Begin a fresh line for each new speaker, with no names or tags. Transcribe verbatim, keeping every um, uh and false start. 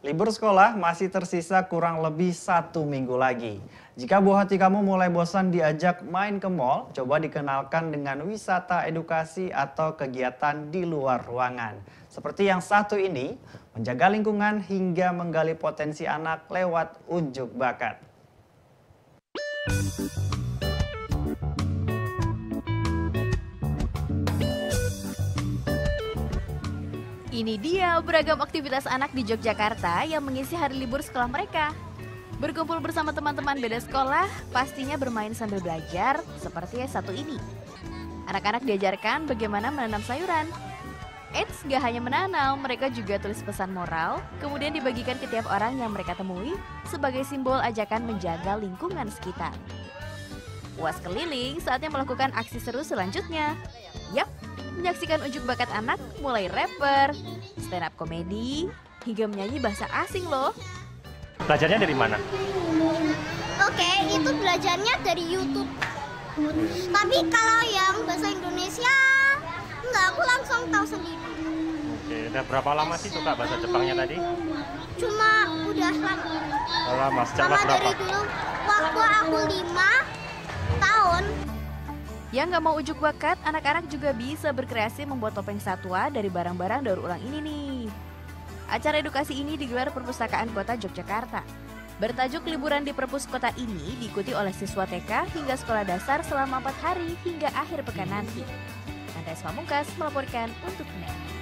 Libur sekolah masih tersisa kurang lebih satu minggu lagi. Jika buah hati kamu mulai bosan diajak main ke mall, coba dikenalkan dengan wisata edukasi atau kegiatan di luar ruangan. Seperti yang satu ini, menjaga lingkungan hingga menggali potensi anak lewat unjuk bakat.
Ini dia beragam aktivitas anak di Yogyakarta yang mengisi hari libur sekolah mereka. Berkumpul bersama teman-teman beda sekolah, pastinya bermain sambil belajar, seperti yang satu ini. Anak-anak diajarkan bagaimana menanam sayuran. Eits, gak hanya menanam, mereka juga tulis pesan moral, kemudian dibagikan ke tiap orang yang mereka temui sebagai simbol ajakan menjaga lingkungan sekitar. Puas keliling, saatnya melakukan aksi seru selanjutnya. Yap, menyaksikan unjuk bakat anak mulai rapper, stand up komedi, hingga menyanyi bahasa asing loh.
Belajarnya dari mana?
Oke, itu belajarnya dari YouTube. Tapi kalau yang bahasa Indonesia, enggak, aku langsung tahu sendiri.
Oke, udah berapa lama sih suka bahasa Jepangnya tadi?
Cuma udah lama.
Lama, sejak
Lama
kelas berapa?
dari dulu, waktu aku lima tahun.
Yang nggak mau ujuk bakat, anak-anak juga bisa berkreasi membuat topeng satwa dari barang-barang daur ulang ini nih. Acara edukasi ini digelar Perpustakaan Kota Yogyakarta. Bertajuk Liburan di Perpus Kota ini diikuti oleh siswa T K hingga sekolah dasar selama empat hari hingga akhir pekan nanti. Andreas Pamungkas melaporkan untuk N E T.